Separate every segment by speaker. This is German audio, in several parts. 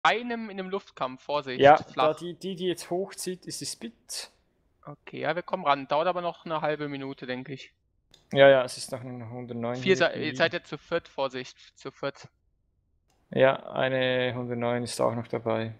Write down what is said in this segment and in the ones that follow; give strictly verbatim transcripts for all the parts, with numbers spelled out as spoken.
Speaker 1: einem in einem Luftkampf, Vorsicht,
Speaker 2: Ja,
Speaker 1: flach.
Speaker 2: da die, die, die jetzt hochzieht, ist die Spit.
Speaker 1: Okay, ja, wir kommen ran. Dauert aber noch eine halbe Minute, denke ich.
Speaker 2: Ja, ja, es ist noch ein hundertneun
Speaker 1: Vier
Speaker 2: hier.
Speaker 1: Se ihr seid ja zu viert, Vorsicht, zu viert.
Speaker 2: Ja, eine hundertneun ist auch noch dabei.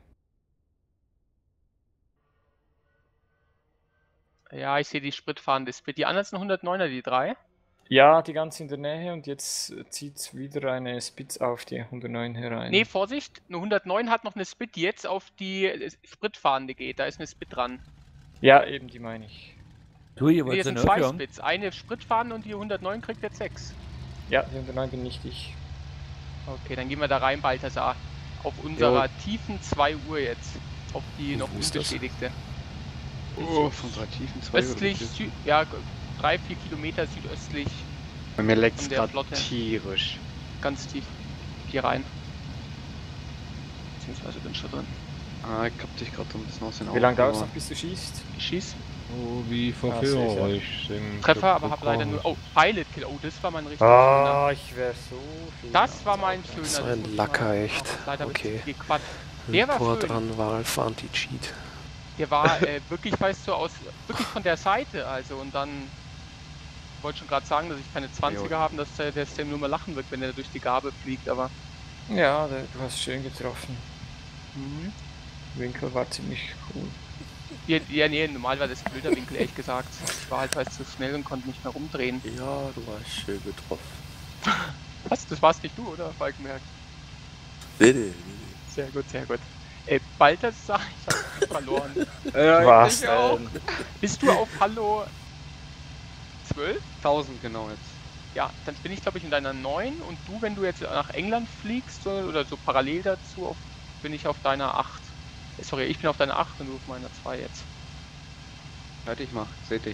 Speaker 1: Ja, ich sehe die spritfahrende Spit. Die anderen sind hundertneuner, die drei?
Speaker 2: Ja, die ganz in der Nähe und jetzt zieht wieder eine Spitz auf die hundertneun herein.
Speaker 1: Nee, Vorsicht, eine hundertneun hat noch eine Spit, die jetzt auf die äh, Spritfahrende geht. Da ist eine Spit dran.
Speaker 2: Ja, eben, die meine ich.
Speaker 3: Du, ihr
Speaker 1: Nee,
Speaker 3: wollt
Speaker 1: hier sind
Speaker 3: den
Speaker 1: zwei
Speaker 3: aufhören?
Speaker 1: Spits. Eine Spritfahrende und die hundertneun kriegt jetzt sechs.
Speaker 2: Ja, die hundertneun bin nicht ich.
Speaker 1: Okay, dann gehen wir da rein, Balthasar. Auf unserer
Speaker 4: Jo.
Speaker 1: tiefen zwei Uhr jetzt. Auf die noch
Speaker 5: Wo ist das?
Speaker 1: unbeschädigte.
Speaker 4: Oh, von drei Tiefen zwei
Speaker 1: Östlich, Süd, ja, drei, vier Kilometer südöstlich,
Speaker 4: Bei mir leckt's
Speaker 1: von der
Speaker 4: gerade
Speaker 1: Flotte.
Speaker 4: tierisch.
Speaker 1: ganz tief hier rein. Beziehungsweise bin schon drin.
Speaker 4: Ah, ich hab dich gerade so ein bisschen aus den Augen
Speaker 2: Wie lange dauert es
Speaker 4: verloren.
Speaker 2: noch, bis du schießt?
Speaker 1: Ich schieß.
Speaker 5: Oh, wie
Speaker 2: Ah, sehe ich, ja.
Speaker 5: verführerisch. sind
Speaker 1: Treffer, aber hab leider
Speaker 5: bekommen.
Speaker 1: nur. Oh, Pilot Kill. Oh, das war mein richtig schöner.
Speaker 2: Ah, ich wäre so schön.
Speaker 1: Das war mein schöner.
Speaker 6: So
Speaker 1: das
Speaker 6: ein
Speaker 1: muss ich
Speaker 6: Lacker,
Speaker 1: mal-
Speaker 6: echt.
Speaker 1: aber Leider
Speaker 6: Okay.
Speaker 1: okay. Gequatscht. Der war schön.
Speaker 6: Portanwahl, Anti-Cheat.
Speaker 1: Der war äh, wirklich, weißt du, aus wirklich von der Seite, also und dann ich wollte schon gerade sagen, dass ich keine zwanziger habe, dass der, der Stem nur mal lachen wird, wenn er durch die Gabe fliegt, aber
Speaker 2: Ja, der, du hast schön getroffen.
Speaker 1: mhm.
Speaker 2: Winkel war ziemlich cool.
Speaker 1: ja, ja, nee, normal war das ein blöder Winkel, ehrlich gesagt. Ich war halt weiß zu schnell und konnte nicht mehr rumdrehen.
Speaker 7: Ja, du hast schön getroffen.
Speaker 1: Was? Das warst nicht du, oder, Falkenberg?
Speaker 7: Nee, nee, nee.
Speaker 1: Sehr gut, sehr gut. Ey, Balthasar, ich hab verloren.
Speaker 4: Äh,
Speaker 2: Was
Speaker 1: ich auch.
Speaker 2: denn?
Speaker 1: Bist du auf Hallo zwölf?
Speaker 4: tausend genau jetzt.
Speaker 1: Ja, dann bin ich glaube ich in deiner neun und du, wenn du jetzt nach England fliegst so, oder so parallel dazu, auf, bin ich auf deiner acht. Äh, Sorry, ich bin auf deiner acht und du auf meiner zwei jetzt.
Speaker 4: Halt dich mal, seh dich.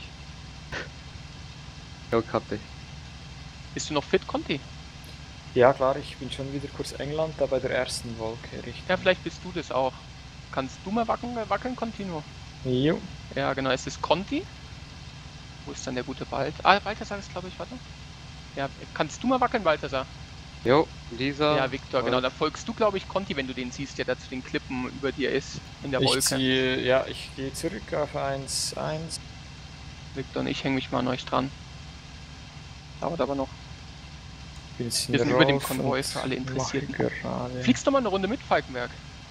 Speaker 4: Jo, ich hab dich.
Speaker 1: Bist du noch fit, Conti?
Speaker 2: Ja klar, ich bin schon wieder kurz England, da bei der ersten Wolke, richtig.
Speaker 1: Ja, vielleicht bist du das auch. Kannst du mal wackeln, wackeln Contino?
Speaker 2: Jo.
Speaker 1: Ja, genau, es ist Conti. Wo ist dann der gute Balt? Ah, Balthasar ist glaube ich, warte. Ja, kannst du mal wackeln, Balthasar?
Speaker 4: Jo, dieser.
Speaker 1: Ja, Victor, genau. Da folgst du, glaube ich, Conti, wenn du den siehst, der da zu den Klippen über dir ist, in der
Speaker 2: Ich
Speaker 1: Wolke.
Speaker 2: ziehe, ja, ich gehe zurück auf eins eins.
Speaker 1: Victor und ich hänge mich mal an euch dran. Dauert aber noch.
Speaker 2: Bin jetzt in
Speaker 1: Wir
Speaker 2: der
Speaker 1: sind über dem
Speaker 2: Rolf
Speaker 1: Konvoi
Speaker 2: und
Speaker 1: für alle Interessierten.
Speaker 2: mache gerade.
Speaker 1: Fliegst du mal eine Runde mit, Falkenberg?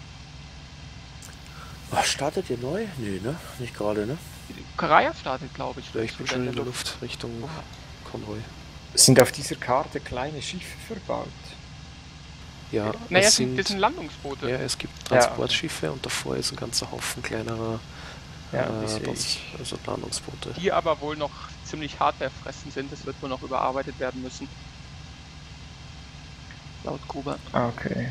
Speaker 7: Ach, startet ihr neu? Nee, ne? Nicht gerade, ne?
Speaker 1: Karaya startet, glaube ich.
Speaker 6: Ja, ich bin
Speaker 1: Oder
Speaker 6: schon in der Luft Richtung Konvoi.
Speaker 2: Sind auf dieser Karte kleine Schiffe verbaut?
Speaker 6: Ja,
Speaker 1: Naja,
Speaker 6: es
Speaker 1: sind, das
Speaker 6: sind,
Speaker 1: sind Landungsboote.
Speaker 6: ja, es gibt Transportschiffe und davor ist ein ganzer Haufen kleinerer
Speaker 2: Ja,
Speaker 6: äh,
Speaker 2: die sehe
Speaker 6: Trans-
Speaker 2: ich.
Speaker 6: also Landungsboote.
Speaker 1: Die aber wohl noch ziemlich hardwarefressend sind. Das wird wohl noch überarbeitet werden müssen. Laut Gruber.
Speaker 2: Okay.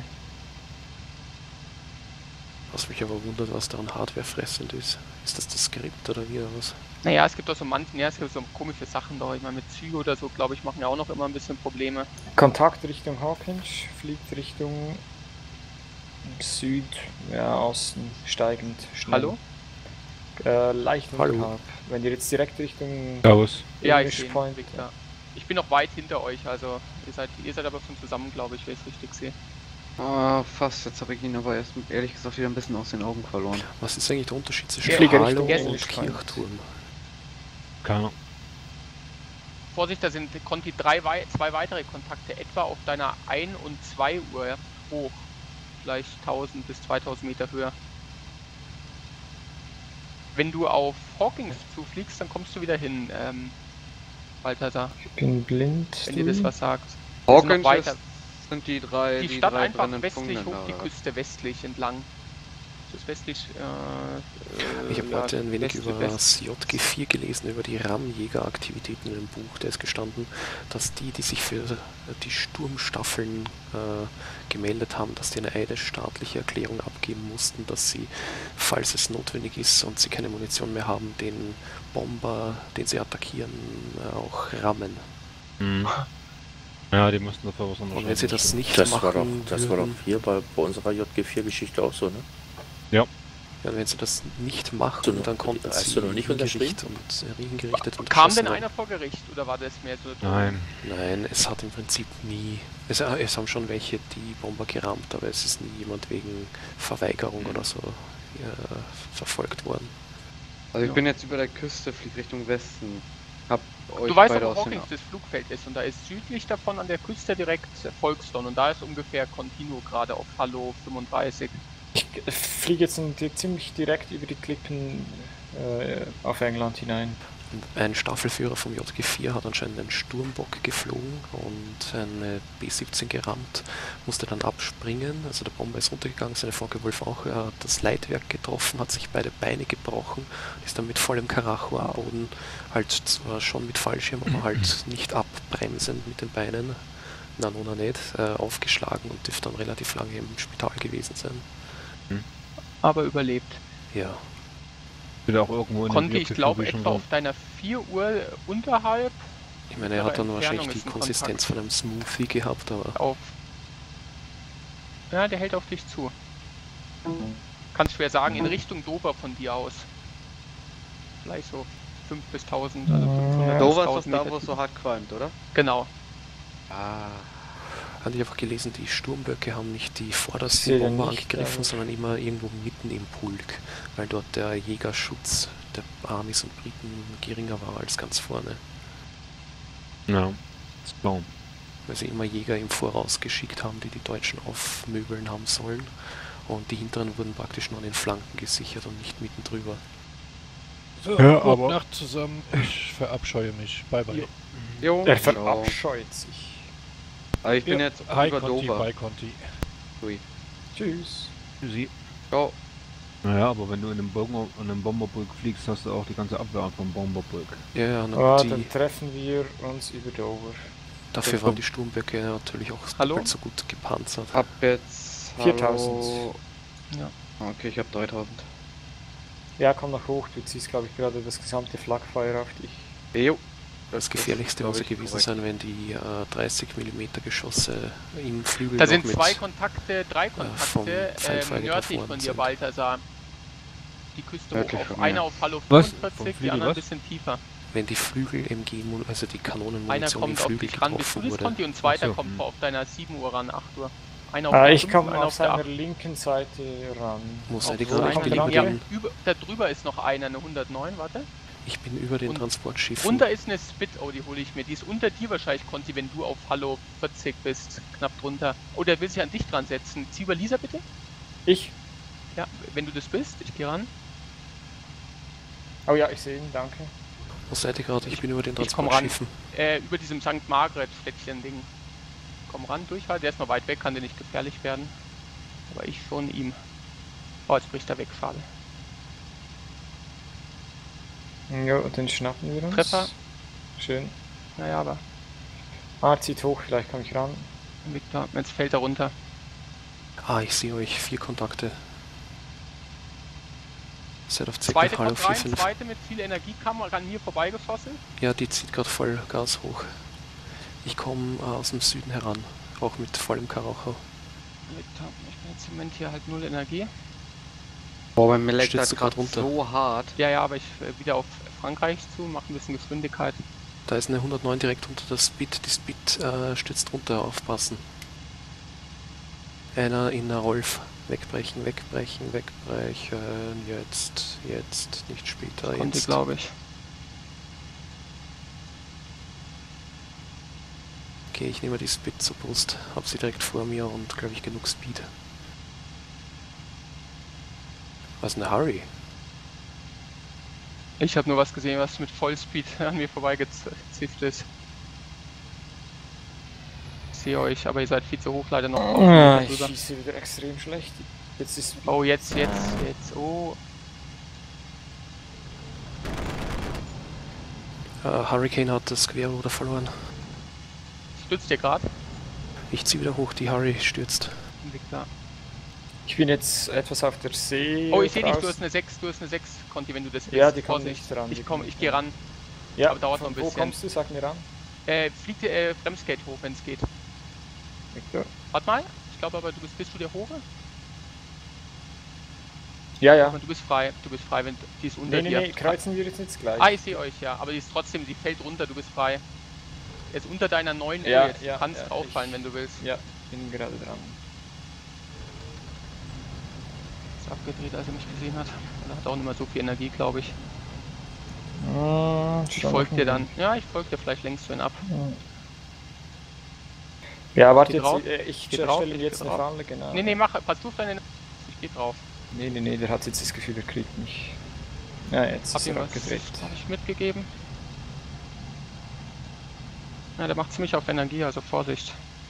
Speaker 6: Was mich aber wundert, was daran hardwarefressend ist. Ist das das Skript oder wieder was?
Speaker 1: Naja, es gibt auch so manchen, ja, es gibt so komische Sachen da. Ich meine, mit Züge oder so, glaube ich, machen ja auch noch immer ein bisschen Probleme.
Speaker 2: Kontakt Richtung Hawkinge, fliegt Richtung Süd, ja, Osten, steigend, schnell.
Speaker 1: Hallo?
Speaker 2: Äh, leicht
Speaker 6: Hallo.
Speaker 2: unterhalb. Wenn ihr jetzt direkt Richtung
Speaker 5: Servus.
Speaker 1: Ja, ich
Speaker 2: English
Speaker 1: sehe ihn,
Speaker 2: Point,
Speaker 1: Victor. Ich bin noch weit hinter euch, also ihr seid, ihr seid aber schon zusammen, glaube ich, wenn ich es richtig sehe.
Speaker 4: Ah, fast. Jetzt habe ich ihn aber erst ehrlich gesagt wieder ein bisschen aus den Augen verloren.
Speaker 6: Was ist eigentlich der Unterschied zwischen
Speaker 2: Ich fliege
Speaker 6: Halo
Speaker 2: Richtung
Speaker 6: und
Speaker 2: English Point.
Speaker 6: Kirchturm?
Speaker 5: Keiner.
Speaker 1: Vorsicht, da sind Conti drei, wei- zwei weitere Kontakte, etwa auf deiner ein und zwei Uhr hoch. Vielleicht tausend bis zweitausend Meter höher. Wenn du auf Hawkins zufliegst, dann kommst du wieder hin, ähm, Balthasar,
Speaker 2: Ich bin blind.
Speaker 1: wenn dir das was sagt. Wir sind noch
Speaker 4: Hawkins
Speaker 1: weiter.
Speaker 4: ist, sind die drei.
Speaker 1: Die
Speaker 4: die
Speaker 1: Stadt
Speaker 4: drei
Speaker 1: einfach
Speaker 4: brennenden
Speaker 1: westlich
Speaker 4: Punkte
Speaker 1: hoch,
Speaker 4: da,
Speaker 1: die
Speaker 4: oder?
Speaker 1: Küste westlich entlang. Das ist westlich, äh,
Speaker 6: Ich habe
Speaker 1: ja,
Speaker 6: heute ein wenig
Speaker 1: West-
Speaker 6: über
Speaker 1: West-
Speaker 6: das J G vier gelesen, über die RAM-Jäger-Aktivitäten in dem Buch. Da ist gestanden, dass die, die sich für die Sturmstaffeln äh, gemeldet haben, dass die eine eidesstaatliche Erklärung abgeben mussten, dass sie, falls es notwendig ist und sie keine Munition mehr haben, den Bomber, den sie attackieren, äh, auch rammen.
Speaker 5: Mhm. Ja, die mussten dafür was
Speaker 6: Und wenn sie das nicht
Speaker 7: Das war doch,
Speaker 6: machen
Speaker 7: das war doch
Speaker 6: würden,
Speaker 7: hier bei, bei unserer J G vier Geschichte auch so, ne?
Speaker 5: Ja.
Speaker 6: Ja, wenn sie das nicht machen,
Speaker 7: du noch-
Speaker 6: dann konnten
Speaker 7: hast
Speaker 6: sie
Speaker 7: du noch nicht
Speaker 6: Gericht und äh, Regen gerichtet und
Speaker 1: Kam
Speaker 6: geschossen
Speaker 1: denn
Speaker 6: werden.
Speaker 1: einer vor Gericht oder war das mehr so?
Speaker 5: Nein.
Speaker 6: Nein, es hat im Prinzip nie, es, äh, es haben schon welche die Bomber gerammt, aber es ist nie jemand wegen Verweigerung oder so äh, verfolgt worden.
Speaker 4: Also ich
Speaker 1: Ja.
Speaker 4: bin jetzt über der Küste, flieg Richtung Westen. Hab euch
Speaker 1: Du weißt
Speaker 4: beide
Speaker 1: aber, wo
Speaker 4: aus den...
Speaker 1: Hawkins das Flugfeld ist und da ist südlich davon an der Küste direkt Folkestone und da ist ungefähr Continuo gerade auf Hallo fünfunddreißig.
Speaker 2: Ich fliege jetzt in die, ziemlich direkt über die Klippen äh, auf England hinein.
Speaker 6: Ein Staffelführer vom J G vier hat anscheinend einen Sturmbock geflogen und eine B siebzehn gerammt, musste dann abspringen, also der Bomber ist runtergegangen, seine Focke-Wulf auch, er hat das Leitwerk getroffen, hat sich beide Beine gebrochen, ist dann mit vollem Karacho am Boden, halt zwar schon mit Fallschirm, aber halt nicht abbremsend mit den Beinen, na nona nicht, äh, aufgeschlagen und dürfte dann relativ lange im Spital gewesen sein.
Speaker 1: Aber überlebt.
Speaker 6: Ja,
Speaker 5: Wird auch irgendwo in
Speaker 1: Konnte ich glaube
Speaker 5: schon
Speaker 1: etwa auf deiner vier Uhr unterhalb
Speaker 6: ich meine, er hat dann
Speaker 1: Aber
Speaker 6: wahrscheinlich
Speaker 1: Entfernung
Speaker 6: die
Speaker 1: ist ein
Speaker 6: Konsistenz von einem Smoothie gehabt, aber
Speaker 1: auf. Ja, der hält auf dich zu. Kannst schwer sagen, in Richtung Dover von dir aus. Vielleicht so fünf bis tausend, also fünfhundert bis
Speaker 4: Dover ist
Speaker 1: tausend
Speaker 4: doch da,
Speaker 1: Meter
Speaker 4: wo es so
Speaker 1: tief.
Speaker 4: hart qualmt, oder?
Speaker 1: Genau.
Speaker 4: Ah.
Speaker 6: hatte ich einfach gelesen, die Sturmböcke haben nicht die vordersten
Speaker 2: Sehe den
Speaker 6: Bomber
Speaker 2: nicht,
Speaker 6: angegriffen,
Speaker 2: aber-
Speaker 6: sondern immer irgendwo mitten im Pulk, weil dort der Jägerschutz der Amis und Briten geringer war als ganz vorne.
Speaker 5: Ja, das ist blau.
Speaker 6: Weil sie immer Jäger im Voraus geschickt haben, die die Deutschen aufmöbeln haben sollen. Und die hinteren wurden praktisch nur an den Flanken gesichert und nicht mitten drüber.
Speaker 3: So,
Speaker 5: Ja,
Speaker 3: gute
Speaker 5: aber-
Speaker 3: Nacht zusammen. Ich verabscheue mich. Bye bye.
Speaker 4: Jo,
Speaker 2: Er
Speaker 4: ciao.
Speaker 2: verabscheut sich.
Speaker 4: Aber ich bin
Speaker 3: Ja,
Speaker 4: jetzt
Speaker 3: Hi
Speaker 4: über
Speaker 3: Conti,
Speaker 4: Dover.
Speaker 3: bye Conti.
Speaker 2: Tschüss.
Speaker 5: Tschüssi.
Speaker 4: Ciao.
Speaker 5: Naja, aber wenn du in einem, Bomber, in einem Bomberbrück fliegst, hast du auch die ganze Abwehr vom Bomberbrück.
Speaker 6: Ja, ja, na,
Speaker 2: Ah,
Speaker 6: die,
Speaker 2: dann treffen wir uns über Dover.
Speaker 6: dafür waren die Sturmböcke natürlich auch
Speaker 1: Hallo?
Speaker 6: doppelt so gut gepanzert.
Speaker 4: Ab jetzt...
Speaker 2: viertausend.
Speaker 4: Hallo.
Speaker 1: Ja.
Speaker 4: Okay, ich hab dreitausend.
Speaker 2: Ja, komm noch hoch, du ziehst glaube ich gerade das gesamte Flakfeuer auf dich.
Speaker 4: Jo.
Speaker 6: Das Gefährlichste
Speaker 4: glaub
Speaker 6: muss ja
Speaker 4: ich,
Speaker 6: gewesen
Speaker 4: korrekt.
Speaker 6: sein, wenn die äh, dreißig Millimeter Geschosse im Flügel
Speaker 1: Da
Speaker 6: noch
Speaker 1: sind
Speaker 6: mit,
Speaker 1: zwei Kontakte, drei
Speaker 6: vom
Speaker 1: Kontakte
Speaker 6: Feindfall
Speaker 1: ähm, nördlich
Speaker 6: getroffen
Speaker 1: von dir,
Speaker 6: sind.
Speaker 1: Balthasar. Die Küste hoch.
Speaker 4: Nördlich
Speaker 1: Auf,
Speaker 4: von mir.
Speaker 1: einer auf Hallo
Speaker 5: Was? Vom
Speaker 1: fünfundvierzig, die
Speaker 5: Flügel
Speaker 1: andere ein
Speaker 5: was?
Speaker 1: bisschen tiefer.
Speaker 6: wenn die Flügel-M G, also die
Speaker 1: Einer
Speaker 6: Kanonenmunition im
Speaker 1: kommt auf
Speaker 6: Flügel
Speaker 1: dich ran, bis du
Speaker 6: getroffen
Speaker 1: das
Speaker 6: wurde.
Speaker 1: Conti, und zweiter
Speaker 5: Ach so,
Speaker 1: kommt
Speaker 5: hm.
Speaker 1: auf deiner sieben Uhr ran, acht Uhr. Einer auf
Speaker 2: Ah,
Speaker 1: der
Speaker 2: ich
Speaker 1: fünf,
Speaker 2: komme
Speaker 1: einer
Speaker 2: auf
Speaker 1: der
Speaker 2: seiner
Speaker 1: acht.
Speaker 2: linken Seite ran.
Speaker 6: Muss
Speaker 1: Auf
Speaker 6: er
Speaker 2: wo
Speaker 6: gerade, ich
Speaker 2: kommt
Speaker 6: bin
Speaker 2: der
Speaker 6: über
Speaker 2: andere?
Speaker 6: den,
Speaker 1: über, da drüber ist noch einer, eine hundertneun, warte.
Speaker 6: ich bin über den
Speaker 1: Und
Speaker 6: Transportschiffen.
Speaker 1: Runter ist eine Spit, oh, die hole ich mir. Die ist unter dir wahrscheinlich, Conti, wenn du auf Hallo vierzig bist. Knapp drunter. Oh, der will sich an dich dran setzen. Zieh über Lisa bitte.
Speaker 2: Ich?
Speaker 1: Ja, wenn du das bist, ich gehe ran.
Speaker 2: Oh ja, ich sehe ihn, danke.
Speaker 6: Wo seid ihr gerade? Ich bin über den
Speaker 1: ich komm ran.
Speaker 6: Transportschiffen.
Speaker 1: Äh, über diesem Sankt Margret-Städtchen-Ding. Komm ran, durchhalten. Der ist noch weit weg, kann dir nicht gefährlich werden. Aber ich schon ihm. Oh, jetzt bricht er weg, schade.
Speaker 2: Ja, den schnappen wir uns.
Speaker 1: Treffer.
Speaker 2: Schön.
Speaker 1: Naja, aber
Speaker 2: Ah, zieht hoch, vielleicht komme ich ran.
Speaker 1: Victor, jetzt fällt er runter.
Speaker 6: Ah, ich sehe euch. Vier Kontakte. Seid auf
Speaker 1: Zweite
Speaker 6: circa Hallo
Speaker 1: kommt
Speaker 6: vier
Speaker 1: rein,
Speaker 6: fünf.
Speaker 1: zweite mit viel Energie kam an mir vorbeigeschossen.
Speaker 6: Ja, die zieht gerade voll Gas hoch. Ich komme äh, aus dem Süden heran. Auch mit vollem Karacho.
Speaker 1: Victor, ich bin jetzt im Moment hier halt null Energie.
Speaker 4: Boah, bei mir leckt
Speaker 6: Stürzt
Speaker 4: das
Speaker 6: du grad
Speaker 4: gerade
Speaker 6: runter?
Speaker 4: so hart.
Speaker 1: Ja, ja, aber ich äh, wieder auf Frankreich zu, mache ein bisschen Geschwindigkeit.
Speaker 6: Da ist eine hundertneun direkt unter der Speed. Die Speed äh, stürzt runter, aufpassen. Einer in der Rolf. Wegbrechen, wegbrechen, wegbrechen. Jetzt, jetzt, nicht später.
Speaker 1: Konnte,
Speaker 6: Jetzt.
Speaker 1: glaube ich.
Speaker 6: Okay, ich nehme die Speed zur Brust. Hab sie direkt vor mir und glaube ich genug Speed. Was eine Hurry?
Speaker 1: Ich habe nur was gesehen, was mit Vollspeed an mir vorbeigezifft ist. Ich sehe euch, aber ihr seid viel zu hoch leider noch.
Speaker 2: Ah, ich
Speaker 1: drüber.
Speaker 2: schieße wieder extrem schlecht. Jetzt ist
Speaker 1: Oh, jetzt, jetzt, jetzt, oh.
Speaker 6: Äh, Hurricane hat das Querruder verloren.
Speaker 1: Stützt ihr gerade?
Speaker 6: Ich ziehe wieder hoch, die Hurry stürzt.
Speaker 1: Victor.
Speaker 2: Ich bin jetzt etwas auf der See.
Speaker 1: Oh, ich sehe dich, du
Speaker 2: raus.
Speaker 1: hast eine sechs, du hast eine sechs, Conti, wenn du das
Speaker 2: Ja,
Speaker 1: bist.
Speaker 2: die kommt
Speaker 1: Vorsicht.
Speaker 2: nicht ran, die
Speaker 1: Ich komm,
Speaker 2: kommt
Speaker 1: ich
Speaker 2: nicht
Speaker 1: gehe
Speaker 2: ran.
Speaker 1: ran.
Speaker 2: Ja,
Speaker 1: aber dauert noch
Speaker 2: von
Speaker 1: ein
Speaker 2: wo
Speaker 1: bisschen.
Speaker 2: kommst du? Sag mir ran.
Speaker 1: Äh, fliegt ihr äh, Fremskate hoch, wenn es geht.
Speaker 2: Victor.
Speaker 1: Warte mal, ich glaube aber, du bist, bist du der Hohe?
Speaker 2: Ja, ja.
Speaker 1: Aber du bist frei, du bist frei, wenn die ist unter
Speaker 2: Nee, nee,
Speaker 1: dir.
Speaker 2: nee, kreuzen wir jetzt nicht gleich.
Speaker 1: Ah, ich sehe euch, ja, aber die ist trotzdem, die fällt runter, du bist frei. Jetzt unter deiner neuen Uhr,
Speaker 2: Ja,
Speaker 1: jetzt
Speaker 2: ja,
Speaker 1: du kannst
Speaker 2: ja,
Speaker 1: auffallen,
Speaker 2: ich-
Speaker 1: wenn du willst.
Speaker 2: Ja, bin gerade dran.
Speaker 1: Ist abgedreht, als er mich gesehen hat. Und er hat auch nicht mehr so viel Energie, glaube ich.
Speaker 2: Hm,
Speaker 1: Ich
Speaker 2: schon
Speaker 1: folge
Speaker 2: noch
Speaker 1: dir
Speaker 2: ein-
Speaker 1: dann. Ja, ich folge dir, vielleicht lenkst du ihn ab.
Speaker 2: Ja, warte
Speaker 1: Geh
Speaker 2: jetzt,
Speaker 1: drauf.
Speaker 2: äh, ich
Speaker 1: Geh
Speaker 2: stelle
Speaker 1: drauf,
Speaker 2: ihm
Speaker 1: ich
Speaker 2: jetzt
Speaker 1: geh
Speaker 2: eine
Speaker 1: drauf.
Speaker 2: Falle, genau.
Speaker 1: Nee, nee, mach, pass du auf deine... Ich geh drauf.
Speaker 2: Nee, nee, nee, der hat jetzt das Gefühl, er kriegt mich. Ja, jetzt
Speaker 1: Hab
Speaker 2: ist
Speaker 1: ihm
Speaker 2: er
Speaker 1: was
Speaker 2: abgedreht.
Speaker 1: hab ich mitgegeben. Ja, der macht ziemlich auf Energie, also Vorsicht.